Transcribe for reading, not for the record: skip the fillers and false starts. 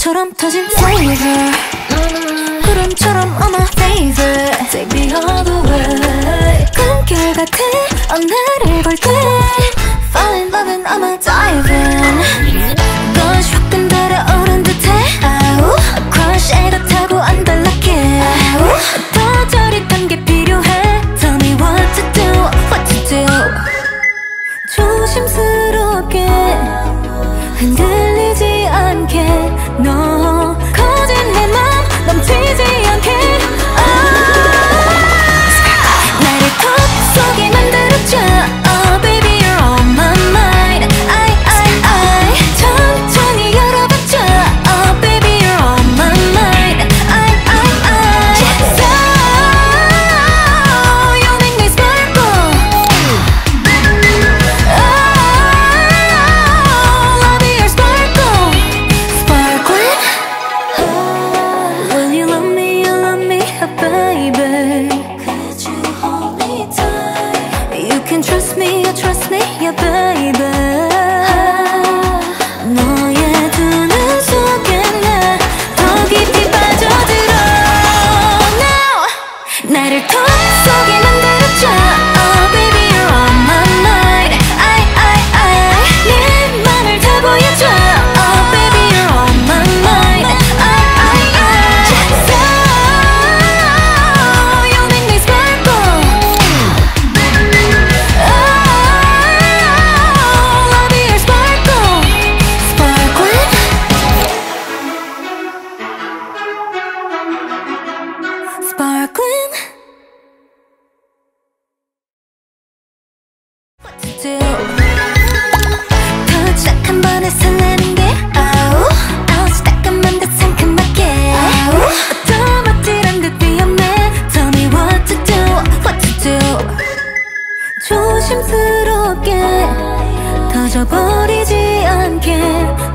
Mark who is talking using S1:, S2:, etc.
S1: 바람처럼 터진 flavor 구름처럼 on my favor Take me all the way 꿈결 같은 언나를 볼 때 Fall in love and I'm a diving 넌 조금 달아오른 듯해 Crush 애가 타고 안 달라게 더 저릿한 게 필요해 Tell me what to do, what to do 조심스럽게 흔들리지 않게 너 커진 내 맘 넘치지 않게 나를 턱 속에 만들어줘 Oh baby you're on my mind I 천천히 열어봤죠 Oh baby you're on my mind I So you make me sparkle Love your sparkle Sparkling When you love me oh baby Could you hold me tight You can trust me yeah baby 너의 두 눈 속에 나 더 깊이 빠져들어 Now 나를 턱 속에 만들어줘 Oh baby you're on my mind 네 맘을 다 보여줘 Oh baby you're on my mind So you make me sparkle Love your sparkle Sparkling Sparkling What to do touch 한 번에 설레는 게 아우 시작한 듯 상큼하게 어떤 멋질한 듯 위험해 Tell me what to do, what to do 조심스럽게 터져버리지 않게